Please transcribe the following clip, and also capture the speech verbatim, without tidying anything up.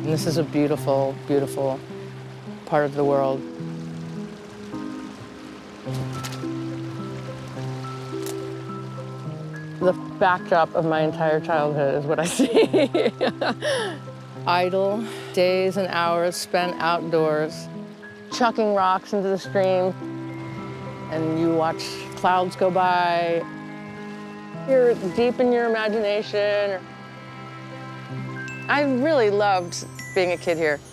And this is a beautiful, beautiful part of the world. The backdrop of my entire childhood is what I see. Idle days and hours spent outdoors, chucking rocks into the stream, and you watch clouds go by. You're deep in your imagination. I really loved being a kid here.